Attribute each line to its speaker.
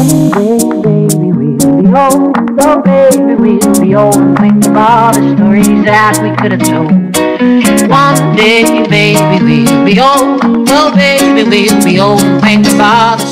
Speaker 1: Baby, we'll be old. Oh, baby, we'll be old and think of all the stories that we could have told. One day, baby, we'll be old. Oh, baby, we'll be old and think of all the